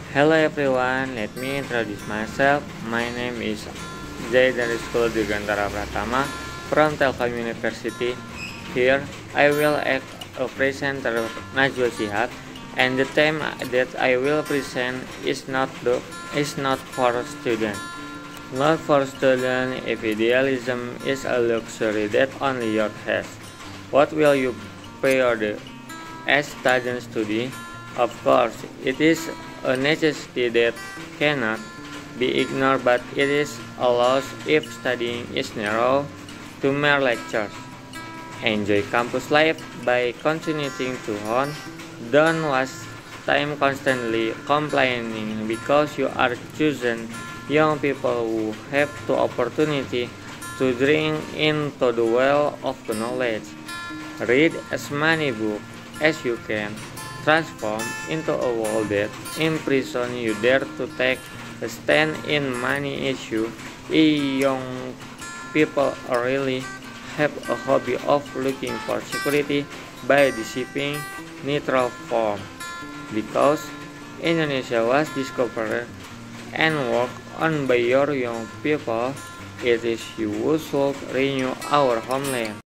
Hello everyone, let me introduce myself. My name is Jay dari School Dirgantara Pratama from Telkom University. Here, I will act a presenter Najwa Shihab, and the theme that I will present is not for students. Not for students if idealism is a luxury that only your has. What will you prioritize as students study? Of course, it is a necessity that cannot be ignored, but it is a loss if studying is narrow to mere lectures. Enjoy campus life by continuing to hone. Don't waste time constantly complaining because you are chosen young people who have the opportunity to drink into the well of the knowledge. Read as many books as you can. Transform into a world that imprison you. Dare to take a stand in many issues. Young people really have a hobby of looking for security by deceiving neutral form. Because Indonesia was discovered and worked on by your young people, it is you who should renew our homeland.